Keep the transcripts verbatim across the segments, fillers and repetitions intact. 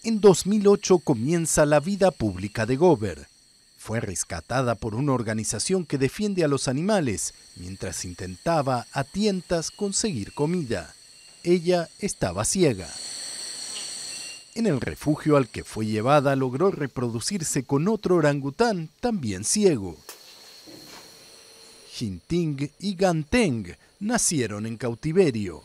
En dos mil ocho comienza la vida pública de Gober. Fue rescatada por una organización que defiende a los animales, mientras intentaba a tientas conseguir comida. Ella estaba ciega. En el refugio al que fue llevada logró reproducirse con otro orangután también ciego. Ginting y Ganteng nacieron en cautiverio.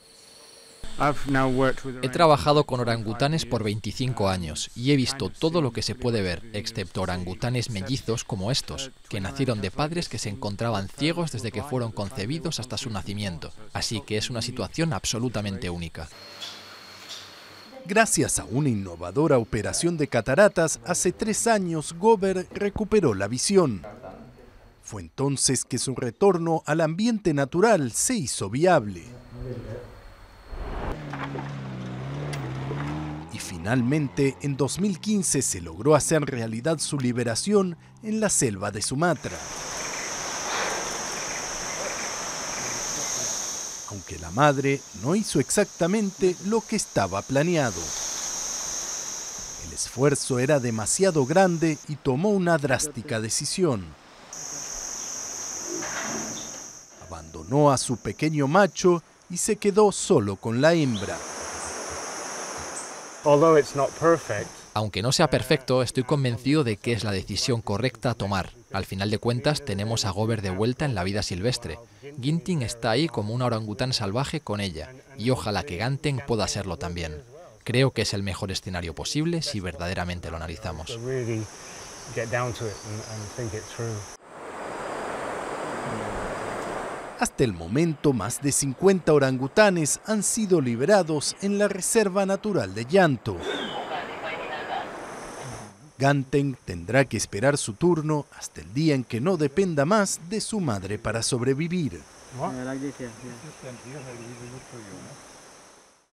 He trabajado con orangutanes por veinticinco años y he visto todo lo que se puede ver, excepto orangutanes mellizos como estos, que nacieron de padres que se encontraban ciegos desde que fueron concebidos hasta su nacimiento. Así que es una situación absolutamente única. Gracias a una innovadora operación de cataratas, hace tres años Gober recuperó la visión. Fue entonces que su retorno al ambiente natural se hizo viable. Y finalmente, en dos mil quince se logró hacer realidad su liberación en la selva de Sumatra. Aunque la madre no hizo exactamente lo que estaba planeado. El esfuerzo era demasiado grande y tomó una drástica decisión. Abandonó a su pequeño macho y se quedó solo con la hembra. Aunque no sea perfecto, estoy convencido de que es la decisión correcta a tomar. Al final de cuentas, tenemos a Gober de vuelta en la vida silvestre. Ginting está ahí como una orangután salvaje con ella, y ojalá que Ganteng pueda serlo también. Creo que es el mejor escenario posible si verdaderamente lo analizamos. Hasta el momento, más de cincuenta orangutanes han sido liberados en la Reserva Natural de Yanto. Ganteng tendrá que esperar su turno hasta el día en que no dependa más de su madre para sobrevivir.